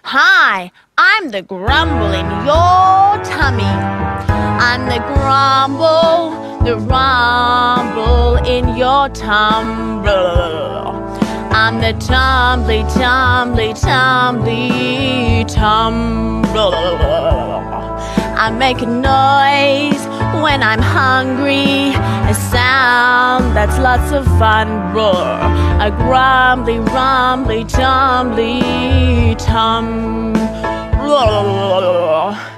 Hi, I'm the grumble in your tummy. I'm the grumble, the rumble in your tumble. I'm the tumbly, tumbly, tumbly, tumble. I make a noise when I'm hungry, a sound that's lots of fun. Roar, a grumbly, rumbly, tumbly, tum.